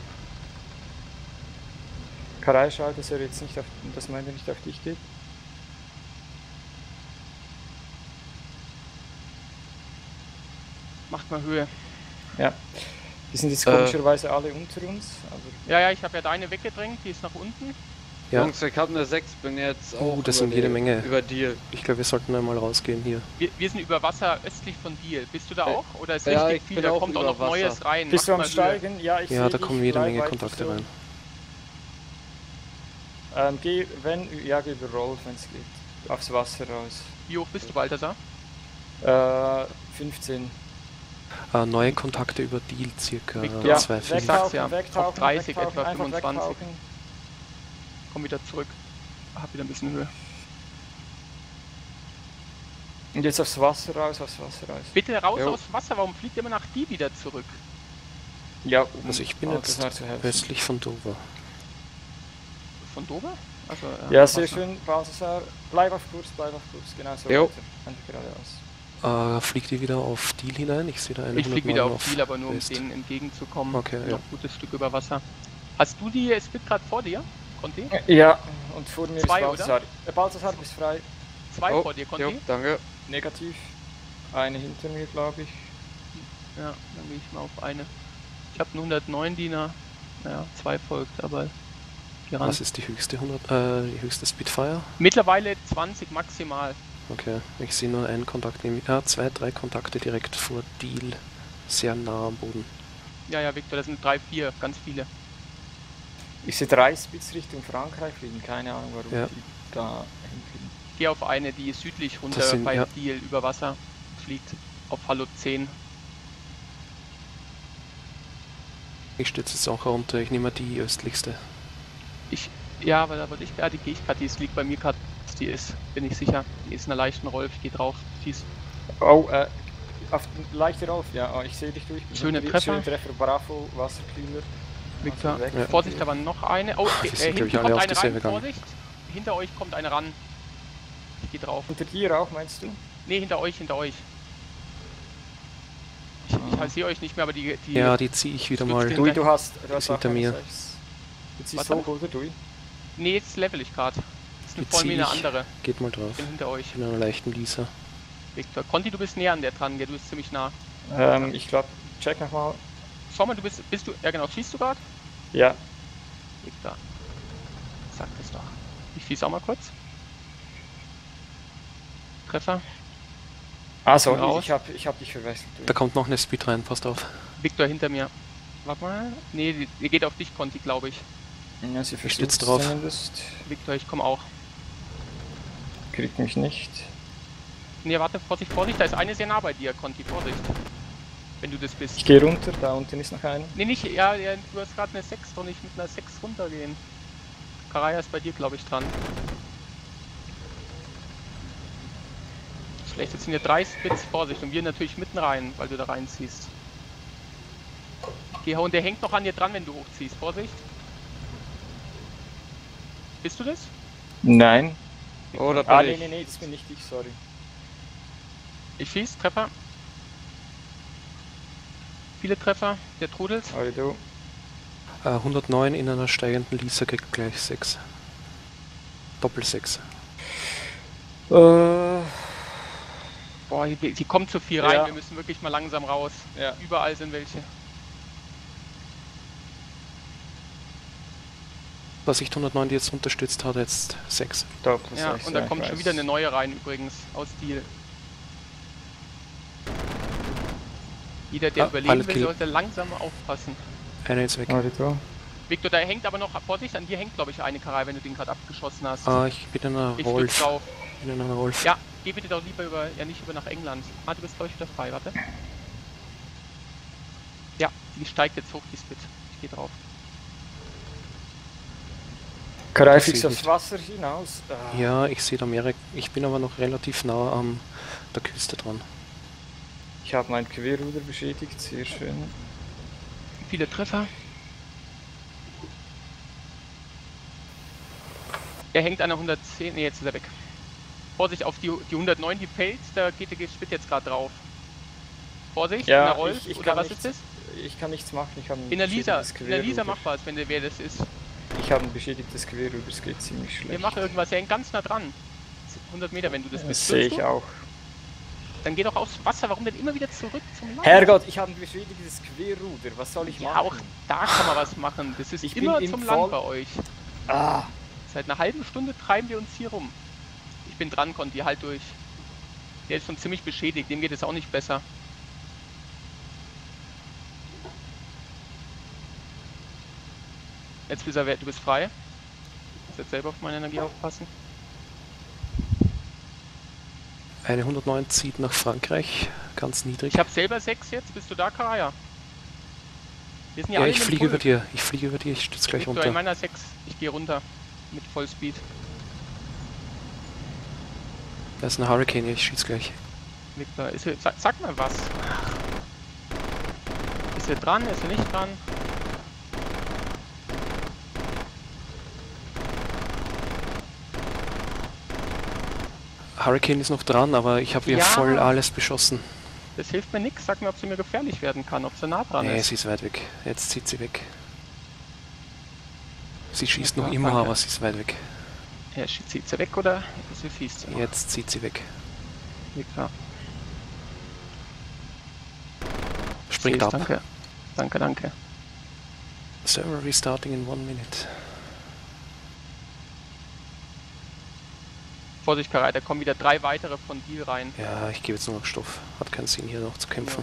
Speaker 2: Karaya schaut, dass er jetzt nicht auf, dass meine nicht auf dich geht.
Speaker 1: Macht mal Höhe.
Speaker 2: Ja. Die sind jetzt
Speaker 4: Äh.
Speaker 2: komischerweise alle unter uns, aber
Speaker 1: Ja, ja, ich habe ja deine weggedrängt, die ist nach unten.
Speaker 6: Ja.
Speaker 4: Jungs, ich habe eine sechs, bin jetzt auch
Speaker 6: Oh, das
Speaker 4: über
Speaker 6: sind jede
Speaker 4: die-
Speaker 6: Menge.
Speaker 4: über Deal.
Speaker 6: Ich glaube, wir sollten einmal rausgehen hier.
Speaker 1: Wir, wir sind über Wasser östlich von Deal. Bist du da
Speaker 4: Äh,
Speaker 1: auch? Oder ist
Speaker 4: ja,
Speaker 1: richtig
Speaker 4: ich
Speaker 1: viel?
Speaker 4: bin
Speaker 1: Da
Speaker 4: auch
Speaker 1: kommt auch
Speaker 4: über
Speaker 1: noch
Speaker 4: Wasser.
Speaker 1: Neues rein.
Speaker 2: bist du
Speaker 1: Macht
Speaker 2: am
Speaker 1: mal Höhe.
Speaker 2: Steigen? Ja, ich
Speaker 6: Ja,
Speaker 2: seh
Speaker 6: da
Speaker 2: dich,
Speaker 6: kommen jede
Speaker 2: bleib
Speaker 6: Menge
Speaker 2: weiter
Speaker 6: Kontakte
Speaker 2: so.
Speaker 6: rein.
Speaker 2: Ähm, geh, wenn, ja, geh über Roll, wenn es geht. Aufs Wasser raus.
Speaker 1: Wie hoch bist du, Balthasar?
Speaker 2: Äh, fünfzehn.
Speaker 6: Äh, neue Kontakte über Deal circa
Speaker 1: Victor.
Speaker 2: Ja,
Speaker 6: zwei Komma fünf.
Speaker 1: sag's ja,
Speaker 2: wegtauchen, wegtauchen,
Speaker 1: auf dreißig,
Speaker 2: wegtauchen,
Speaker 1: etwa
Speaker 2: einfach
Speaker 1: fünfundzwanzig.
Speaker 2: wegtauchen.
Speaker 1: Komm wieder zurück. Hab wieder ein bisschen Höhe.
Speaker 2: Und jetzt aufs Wasser raus, aufs Wasser raus.
Speaker 1: Bitte raus
Speaker 4: Jo.
Speaker 1: aus Wasser, warum fliegt ihr immer nach die wieder zurück?
Speaker 2: Ja, um
Speaker 6: Also ich bin
Speaker 2: Alter,
Speaker 6: jetzt
Speaker 2: Herr zu helfen.
Speaker 6: westlich von Dover.
Speaker 1: Von Dover? Also,
Speaker 2: Ja, sehr
Speaker 1: Wasser.
Speaker 2: schön, Balthasar. Bleib auf Kurs, bleib auf Kurs, genau so
Speaker 4: Jo.
Speaker 2: weiter. Einfach geradeaus.
Speaker 6: Äh, fliegt ihr wieder auf Deal hinein? Ich sehe da eine
Speaker 1: Ich fliege wieder
Speaker 6: hundertneun
Speaker 1: auf Ziel, aber nur um
Speaker 6: West.
Speaker 1: denen entgegenzukommen.
Speaker 6: Okay,
Speaker 1: Noch
Speaker 6: ja.
Speaker 1: ein gutes Stück über Wasser. Hast du die Spit gerade vor dir, Conti?
Speaker 2: Ja, und vor mir
Speaker 1: Zwei,
Speaker 2: ist Balthasar. Äh, Balthasar, bist frei.
Speaker 1: Zwei
Speaker 4: Oh,
Speaker 1: vor dir, Conti?
Speaker 4: Jo, danke.
Speaker 2: Negativ. Eine hinter mir, glaube ich.
Speaker 1: Ja, dann gehe ich mal auf eine. Ich habe einen hundertneun Diener. Ja, zwei folgt, aber die ran.
Speaker 6: Was ist die höchste hundert, äh, die höchste Spitfire?
Speaker 1: Mittlerweile zwanzig maximal.
Speaker 6: Okay, ich sehe nur einen Kontakt, nämlich ja, zwei, drei Kontakte direkt vor Deal, sehr nah am Boden.
Speaker 1: Ja, ja, Victor, das sind drei, vier, ganz viele.
Speaker 2: Ich sehe drei Spitz Richtung Frankreich fliegen, keine Ahnung warum
Speaker 6: Ja.
Speaker 2: die da hinfliegen.
Speaker 1: Geh auf eine, die südlich runter
Speaker 6: Das sind-
Speaker 1: bei
Speaker 6: ja.
Speaker 1: Deal über Wasser fliegt. Auf Hallo zehn.
Speaker 6: Ich stütze jetzt auch runter, ich nehme die östlichste.
Speaker 1: Ich, ja, aber da wollte ich, ja, die gehe ich gerade, die ist, liegt bei mir gerade, die ist, bin ich sicher. Die ist in einer leichten Roll, ich gehe drauf, die ist,
Speaker 2: Oh, äh, auf den leichter auf, ja, oh, ich sehe dich durch.
Speaker 1: Schöne
Speaker 2: Schöner
Speaker 1: Treffer.
Speaker 2: Schöner Treffer, Bravo, Wasserkühler.
Speaker 1: Victor,
Speaker 2: Also weg.
Speaker 6: Ja.
Speaker 1: Vorsicht, aber noch eine. Oh,
Speaker 6: Ach,
Speaker 1: äh,
Speaker 6: wir sind,
Speaker 1: hinten
Speaker 6: glaub ich, alle
Speaker 1: kommt
Speaker 6: auf
Speaker 1: eine rein,
Speaker 6: dieselbe Gang.
Speaker 1: Vorsicht. Hinter euch kommt eine ran. Ich gehe drauf.
Speaker 2: Unter dir auch, meinst du?
Speaker 1: Ne, hinter euch, hinter euch. Ich, ich sehe euch nicht mehr, aber die, die
Speaker 6: Ja, die ziehe ich wieder
Speaker 1: Stützt
Speaker 6: mal.
Speaker 1: den-
Speaker 2: Dui, du hast, du hast
Speaker 6: Ist
Speaker 2: auch
Speaker 6: hinter
Speaker 2: eine
Speaker 6: mir.
Speaker 2: sechs. Du ziehst
Speaker 1: Warte.
Speaker 2: hoch, oder Dui?
Speaker 1: nee, jetzt level ich gerade. Das ist eine
Speaker 6: Die
Speaker 1: voll
Speaker 6: zieh
Speaker 1: mir eine
Speaker 6: ich.
Speaker 1: andere.
Speaker 6: Geht mal drauf.
Speaker 1: Ich bin hinter euch.
Speaker 6: In einer leichten Lisa.
Speaker 1: Victor. Conti, du bist näher an der dran, gell? Du bist ziemlich nah.
Speaker 2: Ähm, ich glaube, check nochmal.
Speaker 1: Schau mal, du bist, bist du, ja genau, schießt du gerade?
Speaker 2: Ja.
Speaker 1: Victor. Sag das doch. Ich schieße auch mal kurz. Treffer.
Speaker 2: Ah, sorry,
Speaker 1: Raus.
Speaker 2: ich hab, ich hab dich verwechselt. Dui.
Speaker 6: Da kommt noch eine Speed rein, passt auf.
Speaker 1: Victor hinter mir. Warte mal. Nee, die, die geht auf dich, Conti, glaube ich.
Speaker 2: Ja, sie
Speaker 6: stütze
Speaker 2: versucht's
Speaker 6: drauf.
Speaker 2: Zumindest.
Speaker 1: Victor, ich komme auch.
Speaker 2: Kriegt mich nicht.
Speaker 1: Nee, warte, Vorsicht, Vorsicht, da ist eine sehr nah bei dir, Conti, Vorsicht. Wenn du das bist.
Speaker 2: Ich gehe runter, da unten ist noch einer.
Speaker 1: Nee, nicht, ja, ja, du hast gerade eine sechs, doch nicht mit einer sechs runtergehen. Karaya ist bei dir, glaube ich, dran. Schlecht, jetzt sind hier drei Spits, Vorsicht, und wir natürlich mitten rein, weil du da reinziehst. Geh, und der hängt noch an dir dran, wenn du hochziehst, Vorsicht. Bist du das?
Speaker 2: Nein.
Speaker 4: Oh, da bin
Speaker 2: Ah, nee,
Speaker 4: ich.
Speaker 2: nee, nee, das bin nicht ich, sorry.
Speaker 1: Ich schieß, Treffer. Viele Treffer, der trudelt.
Speaker 2: Sorry, du.
Speaker 6: Äh, hundertneun in einer steigenden Lisa kriegt gleich sechs. Doppel sechs.
Speaker 2: Äh,
Speaker 1: Boah, hier, hier kommt zu viel rein,
Speaker 2: Ja.
Speaker 1: wir müssen wirklich mal langsam raus.
Speaker 2: ja.
Speaker 1: Überall sind welche.
Speaker 6: Was ich hundertneun, die jetzt unterstützt hat, jetzt sechs.
Speaker 2: Doppel
Speaker 1: Ja,
Speaker 2: sechs,
Speaker 1: und da
Speaker 2: ich
Speaker 1: kommt schon
Speaker 2: weiß.
Speaker 1: wieder eine neue rein übrigens, aus Deal. Jeder, der
Speaker 6: Ah,
Speaker 1: überleben
Speaker 6: Pilot
Speaker 1: will,
Speaker 6: Kill.
Speaker 1: sollte langsam aufpassen.
Speaker 6: Einer ist weg.
Speaker 2: Sorry, du.
Speaker 1: Victor, da hängt aber noch, Vorsicht, an dir hängt glaube ich eine Karei, wenn du den gerade abgeschossen hast.
Speaker 6: Ah, ich bin in einer
Speaker 1: ich stütz
Speaker 6: Wolf.
Speaker 1: drauf.
Speaker 6: In einer Wolf.
Speaker 1: Ja, geh bitte doch lieber über, ja nicht über nach England. Ah, du bist glaube ich wieder frei, warte. Ja, die steigt jetzt hoch, die Spit. Ich geh drauf.
Speaker 2: Karei
Speaker 6: Das
Speaker 2: fliegt
Speaker 6: sehe
Speaker 2: aufs
Speaker 6: ich
Speaker 2: Wasser hinaus. Ah.
Speaker 6: Ja, ich sehe da mehrere. Ich bin aber noch relativ nah an der Küste dran.
Speaker 2: Ich habe mein Querruder beschädigt, sehr schön.
Speaker 1: Viele Treffer. Er hängt an der hundertzehn, ne, jetzt ist er weg. Vorsicht auf die, die hundertneun, die fällt, da geht der Spit jetzt gerade drauf. Vorsicht,
Speaker 2: Ja,
Speaker 1: in der Roll,
Speaker 2: ich- ich
Speaker 1: oder
Speaker 2: kann
Speaker 1: was
Speaker 2: nichts-
Speaker 1: ist das?
Speaker 2: Ich kann nichts machen, ich habe ein
Speaker 1: In der Lisa,
Speaker 2: beschädigtes
Speaker 1: in der Lisa
Speaker 2: Querruder.
Speaker 1: mach was, wenn der wer das ist.
Speaker 2: Ich habe ein beschädigtes Querruder, es geht ziemlich schlecht.
Speaker 1: Wir machen irgendwas, er hängt ganz nah dran. hundert Meter, wenn du das
Speaker 2: Das
Speaker 1: bist.
Speaker 2: sehe
Speaker 1: Stürzt
Speaker 2: ich
Speaker 1: du?
Speaker 2: auch.
Speaker 1: Dann geh doch aufs Wasser, warum denn immer wieder zurück zum Land?
Speaker 2: Herrgott, ich habe ein beschädigtes Querruder, was soll ich
Speaker 1: Ja,
Speaker 2: machen?
Speaker 1: auch da kann man was machen. Das ist
Speaker 2: Ich bin
Speaker 1: immer
Speaker 2: im
Speaker 1: zum
Speaker 2: Voll-
Speaker 1: Land bei euch.
Speaker 2: Ah,
Speaker 1: Seit einer halben Stunde treiben wir uns hier rum. Ich bin dran, Conti, halt durch. Der ist schon ziemlich beschädigt, dem geht es auch nicht besser. Jetzt bist er, du bist frei. Ich muss jetzt selber auf meine Energie aufpassen.
Speaker 6: Eine hundertneun zieht nach Frankreich, ganz niedrig.
Speaker 1: Ich habe selber sechs jetzt, bist du da, Karaya? Wir sind ja,
Speaker 6: ja,
Speaker 1: alle
Speaker 6: ich
Speaker 1: in dem
Speaker 6: fliege
Speaker 1: Pulk.
Speaker 6: über dir. Ich fliege über dir, ich stütze gleich
Speaker 1: Victor, in
Speaker 6: runter.
Speaker 1: meiner sechs, ich gehe runter. Mit Vollspeed.
Speaker 6: Da ist ein Hurricane, ich schieße gleich.
Speaker 1: Victor, ist er, sag, sag mal was. Ist er dran, ist er nicht dran?
Speaker 6: Hurricane ist noch dran, aber ich habe ihr
Speaker 1: Ja.
Speaker 6: voll alles beschossen.
Speaker 1: Das hilft mir nichts. Sag mir, ob sie mir gefährlich werden kann, ob sie nah dran
Speaker 6: Nee,
Speaker 1: ist.
Speaker 6: sie ist weit weg. Jetzt zieht sie weg. Sie schießt
Speaker 1: Ja,
Speaker 6: noch immer,
Speaker 1: danke.
Speaker 6: aber sie ist weit weg.
Speaker 1: Ja, schie- zieht sie weg oder sie schießt sie noch?
Speaker 6: Jetzt zieht sie weg.
Speaker 1: Ja, klar.
Speaker 6: Springt
Speaker 1: Seh's,
Speaker 6: ab.
Speaker 1: Danke. Danke, danke.
Speaker 6: Server restarting in one minute.
Speaker 1: Vorsicht, Karai, da kommen wieder drei weitere von Deal rein.
Speaker 6: Ja, ich gebe jetzt nur noch Stoff. Hat keinen Sinn, hier noch zu kämpfen.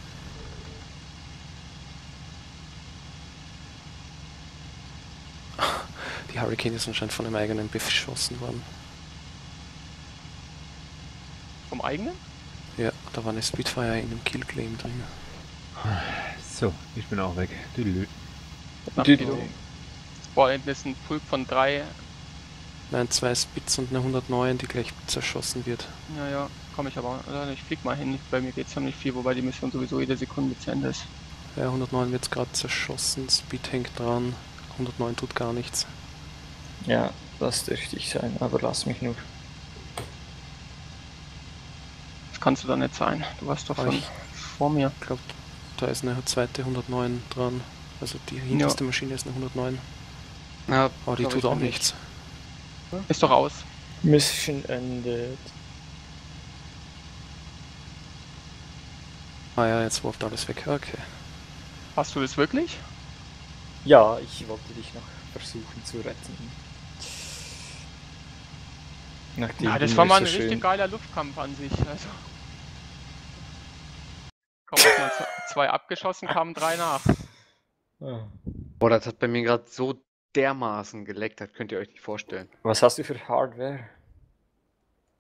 Speaker 6: Die Hurricane ist anscheinend von einem eigenen beschossen worden.
Speaker 1: Vom eigenen?
Speaker 6: Ja, da war eine Spitfire in dem Killclaim drin.
Speaker 5: So, ich bin auch weg. Tüdelü.
Speaker 1: Nach Kilo. Boah, hinten ist ein Pulk von drei.
Speaker 6: Nein, zwei Spits und eine hundertneun, die gleich zerschossen wird.
Speaker 1: Ja, ja, komme ich aber. Oder ich flieg mal hin. Bei mir geht's ja nicht viel, wobei die Mission sowieso jede Sekunde zu Ende ist.
Speaker 6: Ja, hundertneun wird gerade zerschossen, Speed hängt dran, hundertneun tut gar nichts.
Speaker 2: Ja, das dürfte ich sein, aber lass mich nur.
Speaker 1: Das kannst du doch nicht sein. Du warst doch
Speaker 6: Ah,
Speaker 1: schon
Speaker 6: ich-
Speaker 1: vor mir.
Speaker 6: Ich glaube, da ist eine zweite hundertneun dran. Also die hinterste Maschine ist eine hundertneun.
Speaker 4: Ja,
Speaker 6: Aber die
Speaker 4: glaub
Speaker 6: tut
Speaker 4: ich
Speaker 6: auch
Speaker 4: noch nicht.
Speaker 6: nichts.
Speaker 1: Ist doch aus.
Speaker 2: Mission ended.
Speaker 6: Ah ja, jetzt wirft alles weg. Okay.
Speaker 1: Hast du das wirklich?
Speaker 2: Ja, ich wollte dich noch versuchen zu retten. Nachdem
Speaker 1: Ja,
Speaker 2: du
Speaker 1: das
Speaker 2: mir
Speaker 1: war mal ein
Speaker 2: so schön-
Speaker 1: richtig geiler Luftkampf an sich. Also. Komm, erst mal z- zwei abgeschossen, kamen drei nach.
Speaker 2: Ah.
Speaker 4: Boah, das hat bei mir gerade so dermaßen geleckt, das könnt ihr euch nicht vorstellen.
Speaker 2: Was hast du für Hardware?